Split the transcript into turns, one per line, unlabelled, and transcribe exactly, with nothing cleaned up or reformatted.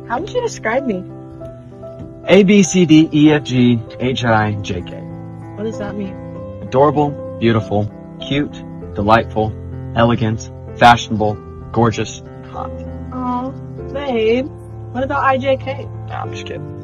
How would you describe me?
A, B, C, D, E, F, G, H, I, J, K.
What does that mean?
Adorable, beautiful, cute, delightful, elegant, fashionable, gorgeous, hot.
Oh, babe. What about I J K?
Nah, I'm just kidding.